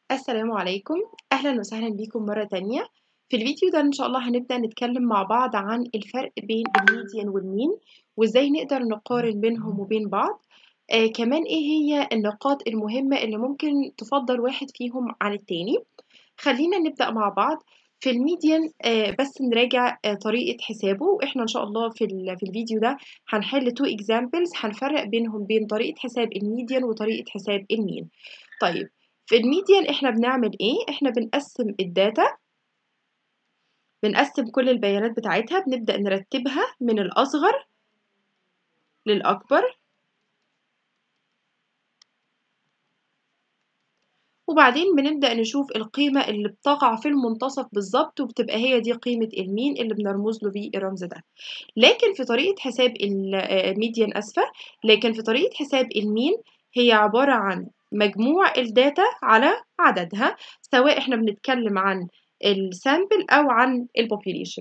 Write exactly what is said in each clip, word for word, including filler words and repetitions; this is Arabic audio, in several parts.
السلام عليكم، أهلًا وسهلًا بيكم مرة تانية. في الفيديو ده إن شاء الله هنبدأ نتكلم مع بعض عن الفرق بين الmedian والmean، وإزاي نقدر نقارن بينهم وبين بعض. آآ كمان إيه هي النقاط المهمة اللي ممكن تفضّل واحد فيهم عن التاني. خلّينا نبدأ مع بعض. في الmedian آآ بس نراجع آآ طريقة حسابه، وإحنا إن شاء الله في ال في الفيديو ده هنحل two examples هنفرّق بينهم بين طريقة حساب الmedian وطريقة حساب الmean. طيب في الميديان إحنا بنعمل إيه؟ إحنا بنقسّم الdata، بنقسّم كل البيانات بتاعتها، بنبدأ نرتّبها من الأصغر للأكبر، وبعدين بنبدأ نشوف القيمة اللي بتقع في المنتصف بالضبط، وبتبقى هي دي قيمة الmean اللي بنرمز له بالرمز ده. لكن في طريقة حساب ال آآ median آسفة، لكن في طريقة حساب الmean هي عبارة عن مجموع الdata على عددها، سواء إحنا بنتكلم عن الsample أو عن الpopulation.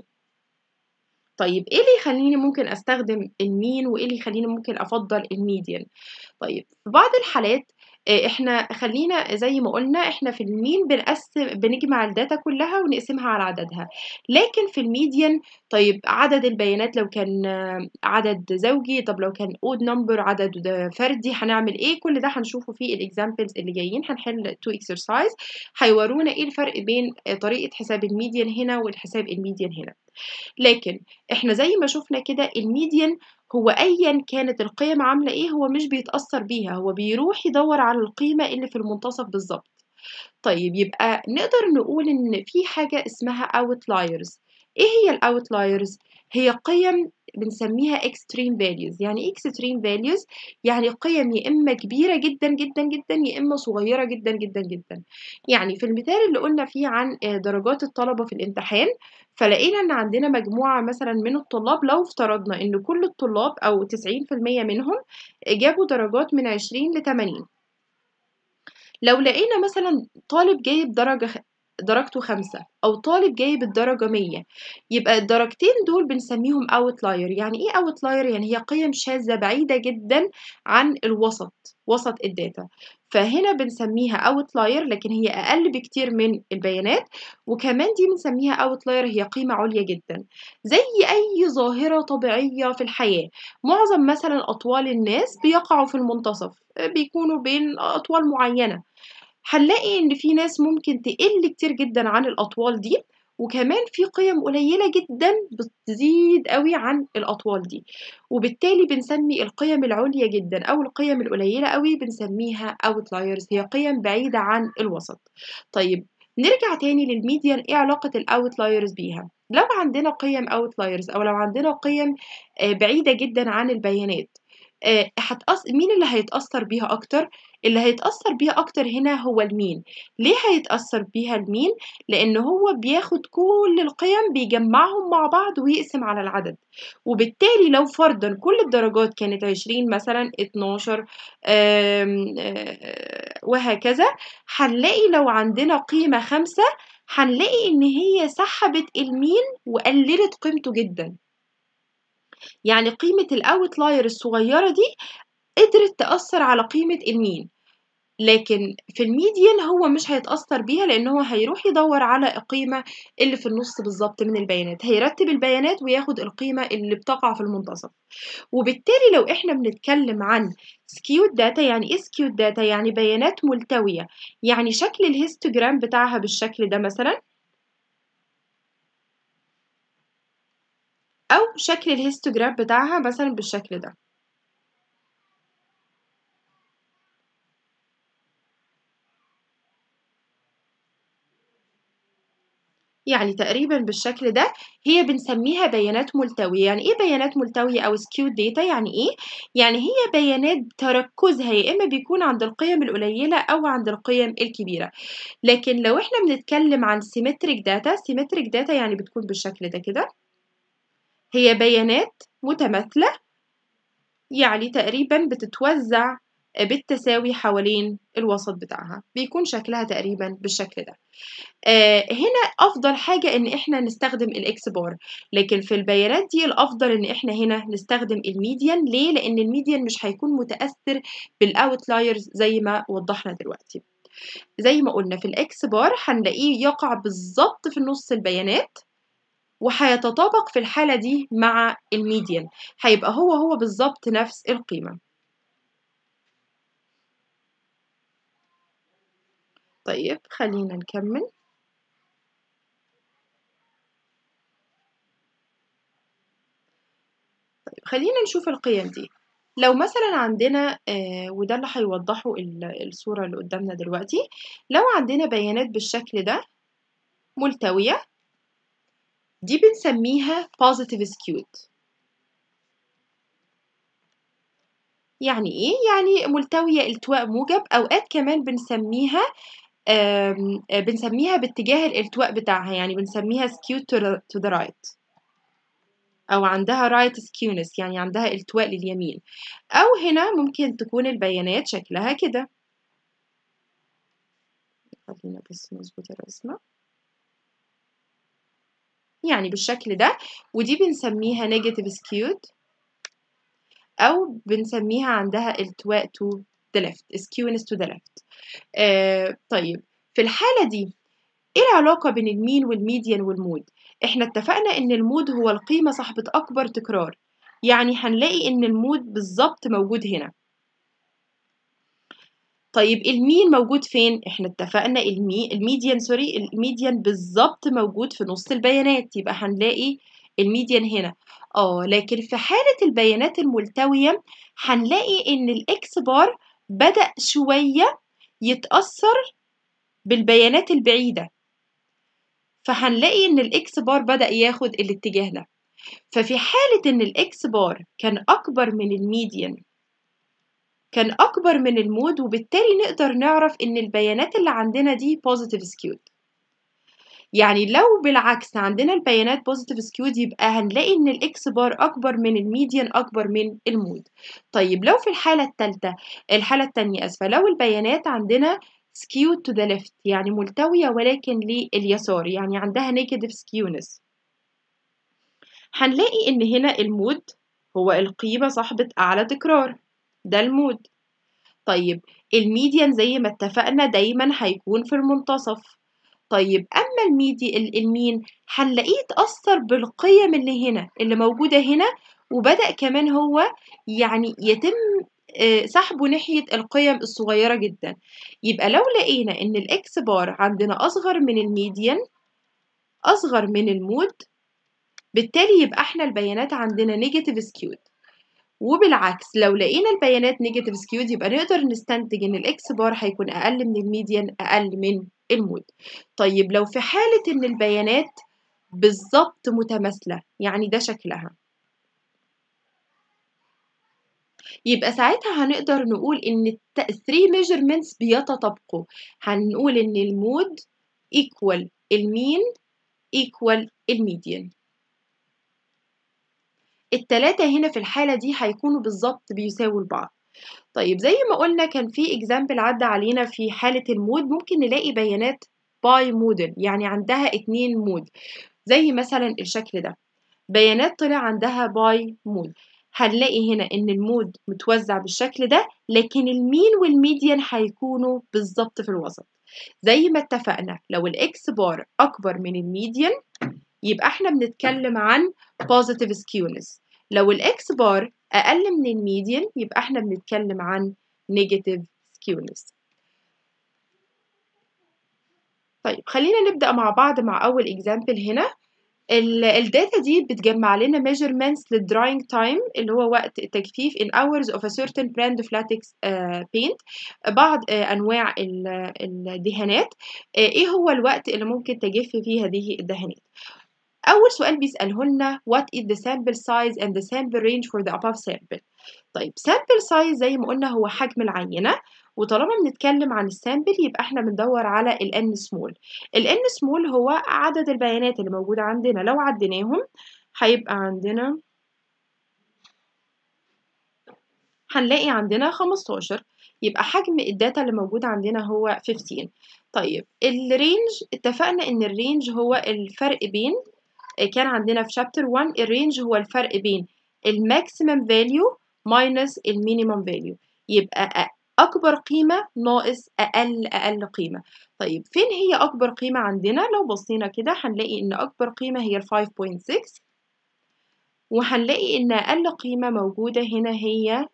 طيب إيه اللي يخلّيني ممكن أستخدم الmean وإيه اللي يخلّيني ممكن أفضّل الmedian؟ طيب في بعض الحالات آآ إحنا خلّينا زي ما قُلنا إحنا في الmean بنقسّم بنجمع الdata كلّها ونقسمها على عددها، لكن في الmedian طيب عدد البيانات لو كان آه، عدد زوجي، طب لو كان odd number عدد فردي هنعمل إيه؟ كل ده هنشوفه في الexamples اللي جايين، هنحل two exercise هيورونا إيه الفرق بين آآ طريقة حساب الmedian هنا والحساب الmedian هنا. لكن إحنا زي ما شُفنا كده الmedian هو أيًا كانت القيم عاملة إيه، هو مش بيتأثّر بيها، هو بيروح يدوّر على القيمة اللي في المنتصف بالضبط. طيب يبقى نقدر نقول إن في حاجة اسمها outliers. إيه هي الoutliers؟ هي قِيَم بنسميها extreme values. يعني إيه extreme values؟ يعني قِيَم يا إما كبيرة جدًا، جدًا، جدًا، يا إما صغيرة جدًا، جدًا، جدًا. يعني في المثال اللي قُلنا فيه عن آآ درجات الطلبة في الامتحان، فلقينا إن عندنا مجموعة مثلًا من الطلاب، لو افترضنا إن كل الطلاب أو تسعين في المية منهم جابوا درجات من عشرين لتمانين. لو لقينا مثلًا طالب جايب درجة خ درجته خمسة أو طالب جايب الدرجة مية، يبقى الدرجتين دول بنسميهم outlier. يعني إيه outlier؟ يعني هي قِيَم شاذة بعيدة جدًا عن الوسط، وسط الdata. فهنا بنسميها outlier، لكن هي أقل بكتير من البيانات، وكمان دي بنسميها outlier هي قيمة عُليا جدًا. زي أي ظاهرة طبيعية في الحياة، معظم مثلًا أطوال الناس بيقعوا في المنتصف، آآ بيكونوا بين أطوال معيّنة. هنلاقي إن في ناس ممكن تقِل كتير جدًا عن الأطوال دي، وكمان في قِيَم قليلة جدًا بتزيد أوي عن الأطوال دي، وبالتالي بنسمي القِيَم العُليا جدًا أو القِيَم القليلة أوي بنسميها outliers، هي قِيَم بعيدة عن الوسط. طيب نرجع تاني للmedian، إيه علاقة الoutliers بيها؟ لو عندنا قِيَم outliers أو لو عندنا قِيَم آآ بعيدة جدًا عن البيانات، آآ هتأث مين اللي هيتأثّر بيها أكتر؟ اللي هيتأثّر بيها أكتر هنا هو الmean. ليه هيتأثّر بيها الmean؟ لإن هو بياخد كل القِيَم بيجمّعهم مع بعض ويقسم على العدد، وبالتالي لو فرضًا كل الدرجات كانت عشرين مثلًا، اتناشر آمم آآ وهكذا، هنلاقي لو عندنا قيمة خمسة هنلاقي إن هي سحبت الmean وقلّلت قيمته جدًا. يعني قيمة الoutlier الصغيّرة دي قدرت تأثّر على قيمة الmean. لكن في الmedian هو مش هيتأثّر بيها، لإن هو هيروح يدوّر على القيمة اللي في النُص بالضبط من البيانات، هيرتّب البيانات وياخد القيمة اللي بتقع في المنتصف. وبالتالي لو إحنا بنتكلّم عن skewed data، يعني إيه skewed data؟ يعني بيانات ملتوية، يعني شكل الhistogram بتاعها بالشكل ده مثلًا، أو شكل الhistogram بتاعها مثلًا بالشكل ده. يعني تقريبًا بالشكل ده، هي بنسميها بيانات ملتوية. يعني إيه بيانات ملتوية أو skewed data؟ يعني إيه؟ يعني هي بيانات تركُّزها يا إما بيكون عند القِيَم القليلة أو عند القِيَم الكبيرة. لكن لو إحنا بنتكلم عن symmetric data، symmetric data يعني بتكون بالشكل ده كده، هي بيانات متماثلة، يعني تقريبًا بتتوزّع آآ بالتساوي حوالين الوسط بتاعها، بيكون شكلها تقريبًا بالشكل ده. آآ هنا أفضل حاجة إن إحنا نستخدم الX bar، لكن في البيانات دي الأفضل إن إحنا هنا نستخدم الmedian. ليه؟ لإن الmedian مش هيكون متأثّر بالoutliers زي ما وضّحنا دلوقتي. زي ما قلنا في الإكس بار هنلاقيه يقع بالظبط في نص البيانات، وهيتطابق في الحالة دي مع الميديان، هيبقى هو هو بالظبط نفس القيمة. طيب خلينا نكمل. طيب خلينا نشوف القيم دي. لو مثلا عندنا آه وده اللي هيوضحه الصورة اللي قدامنا دلوقتي، لو عندنا بيانات بالشكل ده ملتوية، دي بنسميها positive skewed. يعني إيه؟ يعني ملتوية التواء موجب، أوقات كمان بنسميها آم، آه، بنسميها باتجاه الالتواء بتاعها، يعني بنسميها skewed to the, to the right، أو عندها right skewness، يعني عندها التواء لليمين. أو هنا ممكن تكون البيانات شكلها كده. خلينا بس نظبط الرسمة، يعني بالشكل ده، ودي بنسميها negative skewed، أو بنسميها عندها التواء to the left، skewness to the left. آه طيب في الحالة دي إيه العلاقة بين المين والميديان والمود؟ إحنا اتفقنا إن المود هو القيمة صاحبة أكبر تكرار، يعني هنلاقي إن المود بالظبط موجود هنا. طيب المين موجود فين؟ إحنا اتفقنا المي... الميديان سوري الميديان بالظبط موجود في نص البيانات، يبقى هنلاقي الميديان هنا. آه لكن في حالة البيانات الملتوية هنلاقي إن الإكس بار بدأ شوية يتأثر بالبيانات البعيدة، فهنلاقي إن الإكس بار بدأ ياخد الاتجاه ده. ففي حالة إن الإكس بار كان أكبر من الميديان، كان أكبر من المود، وبالتالي نقدر نعرف إن البيانات اللي عندنا دي positive skewed. يعني لو بالعكس عندنا البيانات positive skewed، يبقى هنلاقي إن الإكس بار أكبر من الميديان، أكبر من المود. طيب لو في الحالة التالتة، الحالة التانية أسفة، لو البيانات عندنا skewed to the left، يعني ملتوية ولكن لليسار، يعني عندها negative skewness، هنلاقي إن هنا المود هو القيمة صاحبة أعلى تكرار، ده المود. طيب الميديان زي ما اتفقنا دايما هيكون في المنتصف. طيب أما الميدي المين هنلاقيه اتأثر بالقيم اللي هنا اللي موجودة هنا، وبدأ كمان هو يعني يتم سحبه ناحية القيم الصغيرة جدا. يبقى لو لقينا إن الإكس بار عندنا أصغر من الميديان، أصغر من المود، بالتالي يبقى احنا البيانات عندنا نيجاتيف سكيود. وبالعكس لو لقينا البيانات نيجاتيف سكيود، يبقى نقدر نستنتج ان الاكس بار هيكون اقل من الميديان، اقل من المود. طيب لو في حالة ان البيانات بالظبط متماثلة، يعني ده شكلها، يبقى ساعتها هنقدر نقول ان ال three measurements بيتطابقوا. هنقول ان المود equal المين equal الميديان. التلاتة هنا في الحالة دي هيكونوا بالظبط بيساووا لبعض. طيب زي ما قلنا كان في اكزامبل عدى علينا في حالة المود، ممكن نلاقي بيانات باي موديل، يعني عندها اتنين مود، زي مثلا الشكل ده، بيانات طلع عندها باي مود. هنلاقي هنا ان المود متوزع بالشكل ده، لكن المين والميديان هيكونوا بالظبط في الوسط. زي ما اتفقنا لو الاكس بار اكبر من الميديان، يبقى احنا بنتكلم عن positive skewness. لو الاكس بار اقل من الميديان، يبقى احنا بنتكلم عن negative skewness. طيب خلينا نبدأ مع بعض مع اول example. هنا الداتا دي بتجمع لنا measurements للدراينج تايم، اللي هو وقت التجفيف in hours of a certain brand of latex uh, paint، بعض uh, انواع الدهانات. uh, ايه هو الوقت اللي ممكن تجف فيه هذه الدهانات؟ أول سؤال بيسأله لنا what is the sample size and the sample range for the above sample. طيب sample size زي ما قلنا هو حجم العينة، وطالما بنتكلم عن السامبل يبقى احنا بندور على ال n small. ال n small هو عدد البيانات اللي موجودة عندنا، لو عديناهم هيبقى عندنا هنلاقي عندنا خمستاشر، يبقى حجم الداتا اللي موجودة عندنا هو خمستاشر. طيب الرينج، اتفقنا ان الرينج هو الفرق بين، كان عندنا في شابتر واحد الرينج هو الفرق بين الماكسيمم فاليو ماينس المينيمم فاليو. يبقى أكبر قيمة ناقص أقل أقل قيمة. طيب فين هي أكبر قيمة عندنا؟ لو بصينا كده هنلاقي إن أكبر قيمة هي ال five point six، وهنلاقي إن أقل قيمة موجودة هنا هي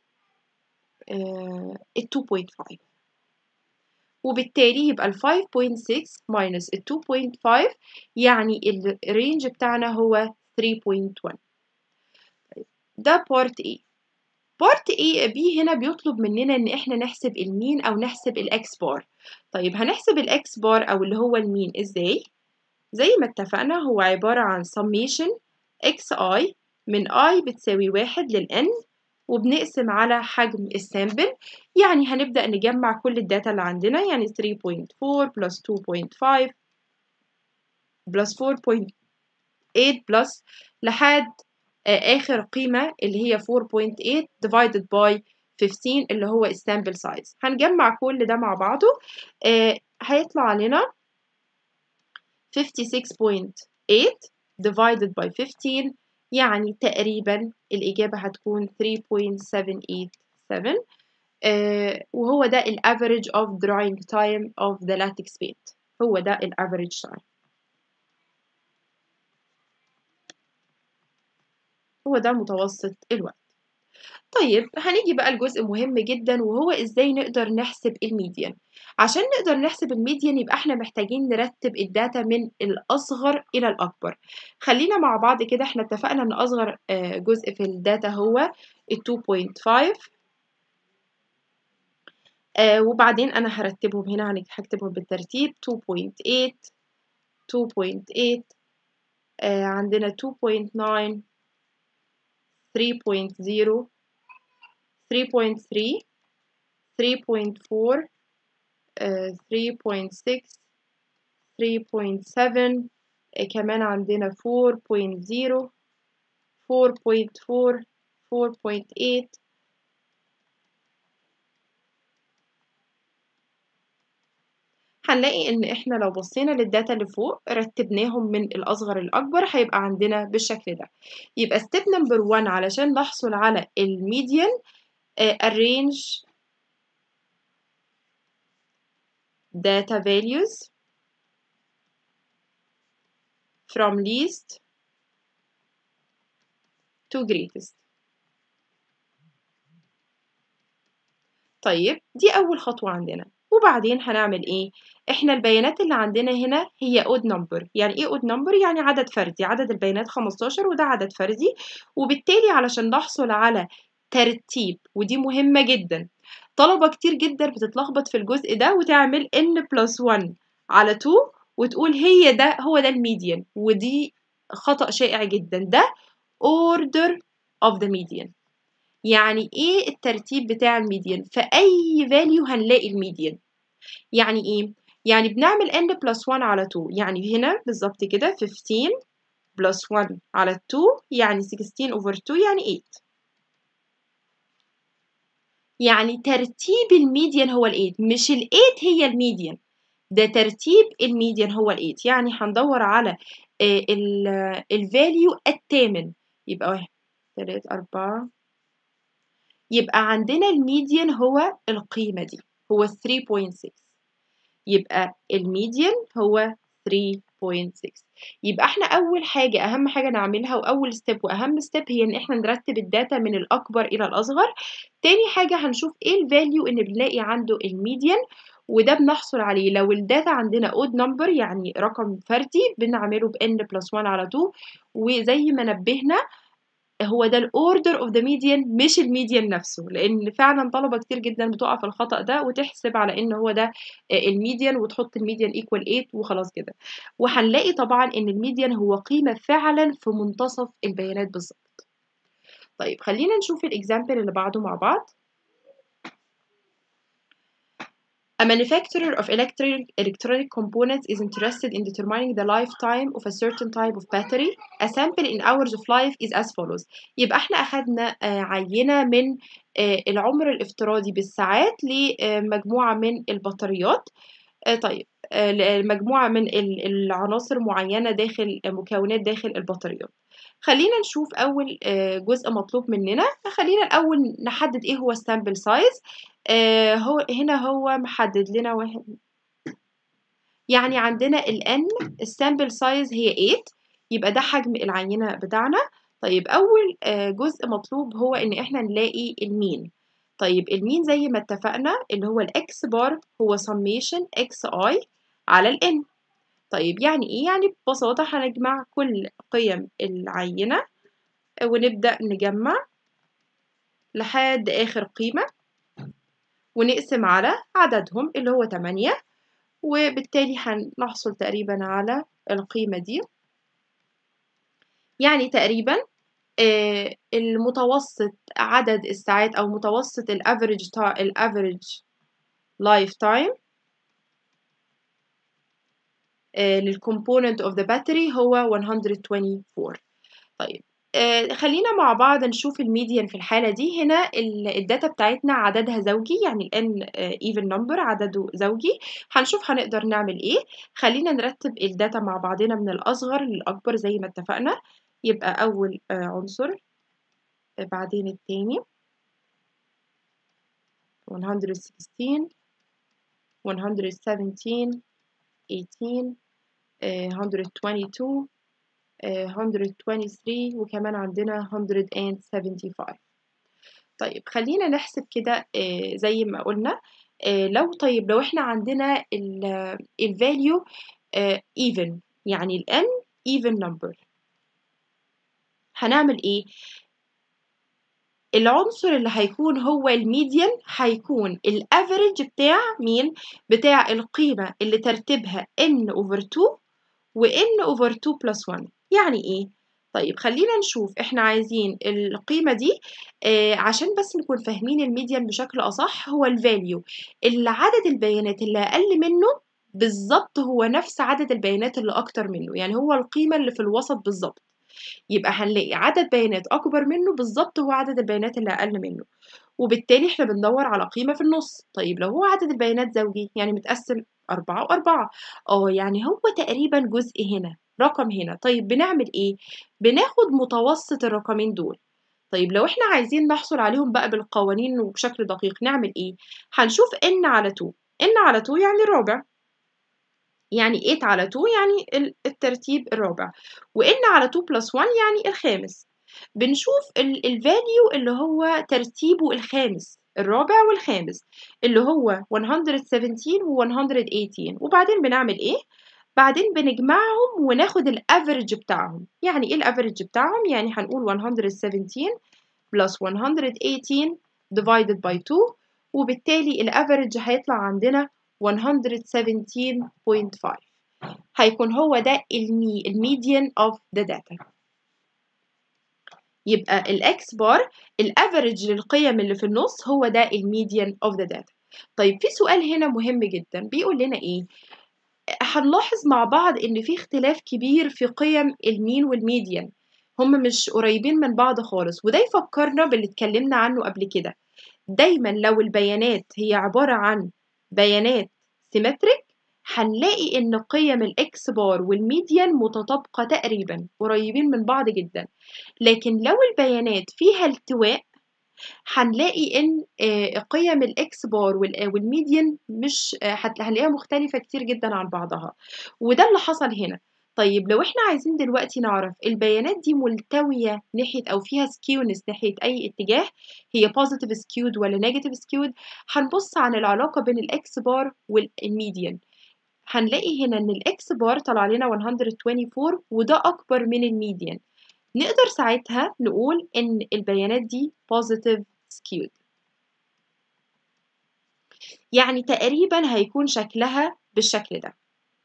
آه ال two point five، وبالتالي يبقى ال five point six minus ال two point five يعني الرينج بتاعنا هو three point one. ده بارت A. بارت A B هنا بيطلب مننا إن إحنا نحسب المين أو نحسب الإكس بار. طيب هنحسب الإكس بار أو اللي هو المين إزاي؟ زي ما اتفقنا هو عبارة عن summation xi من i بتساوي واحد لل n، وبنقسم على حجم السامبل. يعني هنبدأ نجمع كل الداتا اللي عندنا، يعني three point four plus two point five plus four point eight plus لحد آخر قيمة اللي هي four point eight divided by fifteen اللي هو السامبل سايز. هنجمع كل ده مع بعضه، آه هيطلع لنا fifty-six point eight divided by fifteen، يعني تقريبا الإجابة هتكون three point seven eight seven، آه وهو ده ال average of drying time of the latex paint. هو ده ال average time، هو ده متوسط الوقت. طيب هنيجي بقى لجزء مهم جدا، وهو ازاي نقدر نحسب الميديان. عشان نقدر نحسب الميديان يبقى احنا محتاجين نرتب الداتا من الأصغر إلى الأكبر. خلينا مع بعض كده، احنا اتفقنا ان أصغر جزء في الداتا هو ال two point five، آه وبعدين أنا هرتبهم هنا، هكتبهم بالترتيب two point eight two point eight، آه عندنا two point nine three point zero three point three three point four uh, three point six three point seven، uh, كمان عندنا four point zero four point four four point eight. هنلاقي ان احنا لو بصينا للداتا اللي فوق رتبناهم من الاصغر للاكبر هيبقى عندنا بالشكل ده. يبقى step number one علشان نحصل على الميديان uh, arrange data values from least to greatest. طيب دي أول خطوة عندنا، وبعدين هنعمل إيه؟ إحنا البيانات اللي عندنا هنا هي odd number. يعني إيه odd number؟ يعني عدد فردي، عدد البيانات خمستاشر وده عدد فردي، وبالتالي علشان نحصل على ترتيب، ودي مهمة جدا، طلبة كتير جدا بتتلخبط في الجزء ده وتعمل n plus one على two وتقول هي ده هو ده الميديان، ودي خطأ شائع جدا. ده order of the median. يعني ايه الترتيب بتاع الميديان؟ في اي فاليو هنلاقي الميديان. يعني ايه؟ يعني بنعمل n plus one على two، يعني هنا بالظبط كده fifteen plus one على two يعني sixteen over two يعني eight. يعني ترتيب الميديان هو ال eight، مش ال eight هي الميديان، ده ترتيب الميديان هو ال eight. يعني هندور على الفاليو الثامن، يبقى واحد تلاتة أربعة، يبقى عندنا الميديان هو القيمة دي، هو three point six، يبقى الميديان هو three point six. يبقى احنا أول حاجة أهم حاجة نعملها وأول ستيب وأهم ستيب هي إن احنا نرتب الداتا من الأكبر إلى الأصغر. تاني حاجة هنشوف إيه الفاليو اللي بنلاقي عنده الميديان، وده بنحصل عليه لو الداتا عندنا odd number يعني رقم فردي بنعمله ب n plus one على two. وزي ما نبهنا هو ده الاوردر اوف ذا ميديان مش الميديان نفسه، لان فعلا طلبه كتير جدا بتقع في الخطأ ده وتحسب على ان هو ده الميديان وتحط الميديان ايكوال eight وخلاص كده. وهنلاقي طبعا ان الميديان هو قيمه فعلا في منتصف البيانات بالظبط. طيب خلينا نشوف الاكزامبل اللي بعده مع بعض. A manufacturer of electric electronic components is interested in determining the lifetime of a certain type of battery. A sample in hours of life is as follows. يبقى احنا أخدنا عينة من العمر الافتراضي بالساعات لمجموعة من البطاريات. طيب مجموعة من العناصر معينة داخل مكونات داخل البطاريات. خلّينا نشوف أول آآ جزء مطلوب مننا، خلّينا الأول نحدد إيه هو الsample size. آآ هو هنا هو محدد لنا واحد يعني عندنا الN الsample size هي eight، يبقى ده حجم العينة بتاعنا. طيب أول آآ جزء مطلوب هو إن إحنا نلاقي الmean. طيب الmean زي ما اتفقنا اللي هو الX bar هو summation xi على الN. طيب يعني إيه؟ يعني ببساطة هنجمع كل قيم العينة ونبدأ نجمّع لحد آخر قيمة، ونقسم على عددهم اللي هو تمانية، وبالتالي هنحصل تقريبًا على القيمة دي. يعني تقريبًا آآ المتوسط عدد الساعات أو متوسط الaverage ti الaverage lifetime آآ للcomponent of the battery هو one hundred twenty-four. طيب آآ خلّينا مع بعض نشوف الmedian في الحالة دي. هنا ال الdata بتاعتنا عددها زوجي، يعني الN آآ even number عدده زوجي. هنشوف هنقدر نعمل إيه. خلّينا نرتّب الdata مع بعضنا من الأصغر للأكبر زي ما اتفقنا. يبقى أول آآ عنصر، بعدين التاني one hundred sixteen one hundred seventeen eighteen آآ one hundred twenty-two آآ one hundred twenty-three وكمان عندنا one hundred seventy-five. طيب خلّينا نحسب كده آآ زي ما قُلنا. آآ لو طيب لو إحنا عندنا ال الvalue آآ even، يعني الN even number، هنعمل إيه؟ العنصر اللي هيكون هو الmedian هيكون الaverage بتاع مين؟ بتاع القيمة اللي ترتيبها n over two وn over two plus one. يعني إيه؟ طيب خلّينا نشوف إحنا عايزين القيمة دي آآ عشان بس نكون فاهمين الmedian بشكل أصح. هو الvalue اللي عدد البيانات اللي أقل منه بالضبط هو نفس عدد البيانات اللي أكتر منه، يعني هو القيمة اللي في الوسط بالضبط. يبقى هنلاقي عدد بيانات أكبر منه بالضبط هو عدد البيانات اللي أقل منه، وبالتالي إحنا بندوّر على قيمة في النُص. طيب لو هو عدد البيانات زوجي يعني متقسّم أربعة و4، آه يعني هو تقريبًا جزء هنا، رقم هنا. طيب بنعمل إيه؟ بناخد متوسط الرقمين دول. طيب لو إحنا عايزين نحصل عليهم بقى بالقوانين وبشكل دقيق نعمل إيه؟ هنشوف n على two، n على two يعني الرابع، يعني eight على two يعني ال الترتيب الرابع، وn على two plus one يعني الخامس. بنشوف ال الvalue اللي هو ترتيبه الخامس، الرابع والخامس، اللي هو one hundred seventeen و one hundred eighteen. وبعدين بنعمل إيه؟ بعدين بنجمعهم وناخد الaverage بتاعهم. يعني إيه الaverage بتاعهم؟ يعني هنقول one hundred seventeen plus one hundred eighteen divided by two، وبالتالي الaverage هيطلع عندنا one hundred seventeen point five. هيكون هو ده المي الميديان of the data. يبقى الX bar الaverage للقيم اللي في النُص هو ده الميديان of the data. طيب في سؤال هنا مهم جدًا بيقول لنا إيه؟ هنلاحظ مع بعض إن في اختلاف كبير في قيم الmean والmedian، هم مش قريبين من بعض خالص، وده يفكرنا باللي اتكلمنا عنه قبل كده. دايمًا لو البيانات هي عبارة عن بيانات symmetric هنلاقي إن قيم الX bar والmedian متطابقة تقريبًا، قريبين من بعض جدًا. لكن لو البيانات فيها التواء هنلاقي إن آآ قيم الX bar وال والmedian مش هت هنلاقيها مختلفة كتير جدًا عن بعضها، وده اللي حصل هنا. طيب لو إحنا عايزين دلوقتي نعرف البيانات دي ملتوية ناحية أو فيها skewness ناحية أي اتجاه، هي positive skewed والّا negative skewed، هنبُص عن العلاقة بين الX bar والmedian. هنلاقي هنا إن الX bar طلع لنا one hundred twenty-four وده أكبر من الmedian. نقدر ساعتها نقول إن البيانات دي positive skewed. يعني تقريبًا هيكون شكلها بالشكل ده.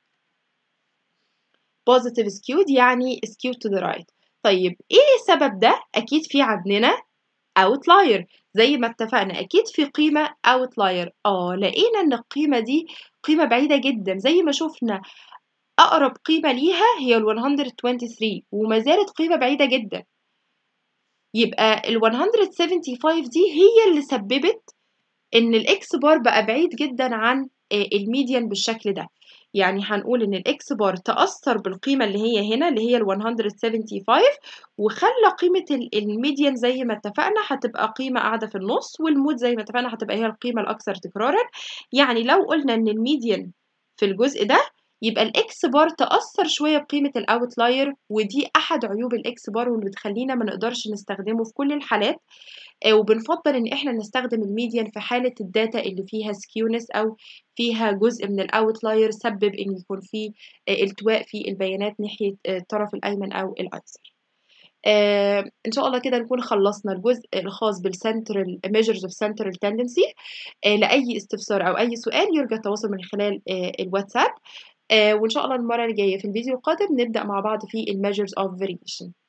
positive skewed يعني skewed to the right. طيب إيه السبب ده؟ أكيد في عندنا outlier زي ما اتفقنا، أكيد في قيمة outlier. آه لقينا إن القيمة دي قيمة بعيدة جدًا، زي ما شُفنا أقرب قيمة ليها هي ال one hundred twenty-three وما زالت قيمة بعيدة جدًا. يبقى ال one hundred seventy-five دي هي اللي سببت إن الX bar بقى بعيد جدًا عن آآ الmedian بالشكل ده. يعني هنقول إن الX bar تأثّر بالقيمة اللي هي هنا اللي هي الone seventy five وخلّى قيمة ال الmedian زي ما اتفقنا هتبقى قيمة قاعدة في النُص، والmode زي ما اتفقنا هتبقى هي القيمة الأكثر تكرارًا. يعني لو قُلنا إن الmedian في الجزء ده، يبقى الX bar تأثّر شوية بقيمة الoutlier، ودي أحد عيوب الX bar واللي بتخلّينا ما نقدرش نستخدمه في كل الحالات. آآ وبنفضّل إن إحنا نستخدم الmedian في حالة الdata اللي فيها skewness أو فيها جزء من الoutlier سبِّب إن يكون في آآ التواء في البيانات ناحية آآ الطرف الأيمن أو الأيسر. آآ إن شاء الله كده نكون خلّصنا الجزء الخاص بالcentral measures of central tendency. آآ لأي استفسار أو أي سؤال يرجى التواصل من خلال آآ الواتساب. آآ وإن شاء الله المرّة اللي جاية في الفيديو القادم نبدأ مع بعض في الmeasures of variation.